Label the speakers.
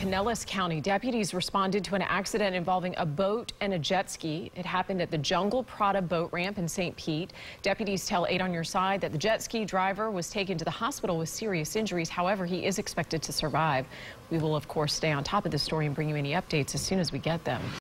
Speaker 1: Pinellas County, deputies responded to an accident involving a boat and a jet ski. It happened at the Jungle Prada boat ramp in St. Pete. Deputies tell 8 on Your Side that the jet ski driver was taken to the hospital with serious injuries. However, he is expected to survive. We will, of course, stay on top of the story and bring you any updates as soon as we get them.